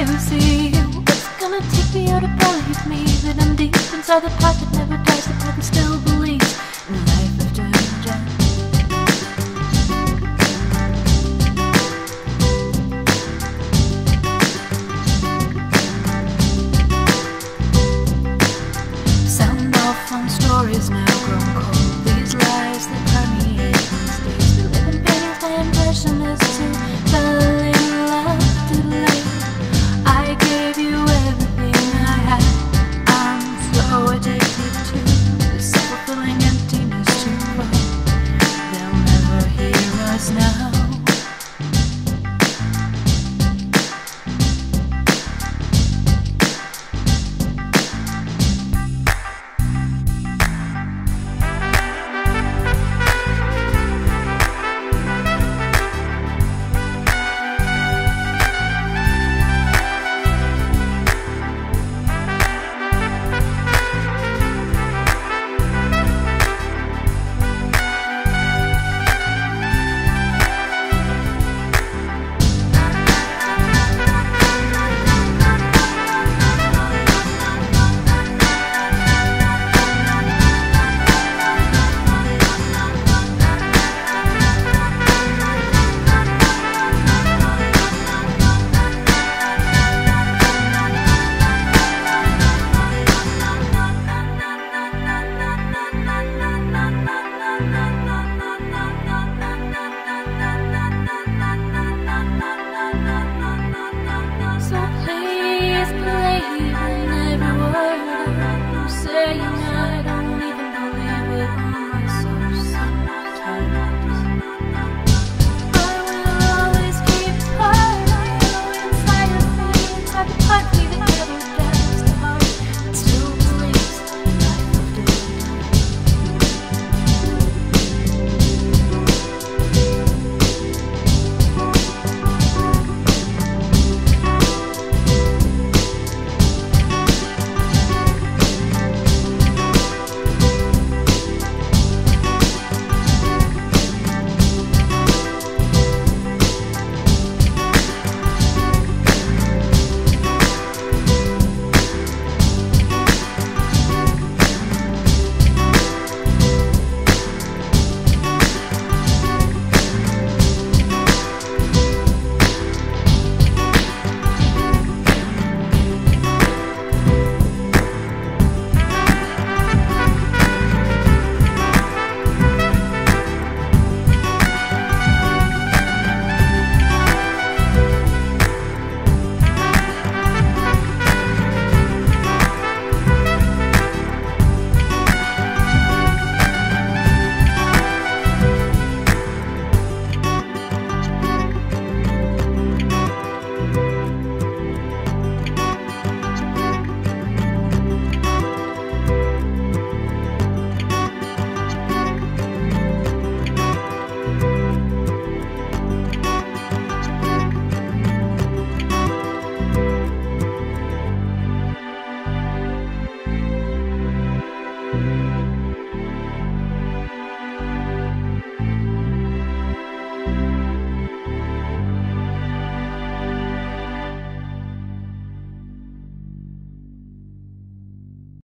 you see what's gonna take me out to believe me that I'm deep inside the part that never dies, the part that still believes in life after death. Sound off on stories now grown cold, these lies that permeate these days. We live in pain, my impression is to fell in love too late. I gave you everything I had, I'm so addicted to the self-fulfilling emptiness too far. They'll never hear us now. So please believe in every word you say.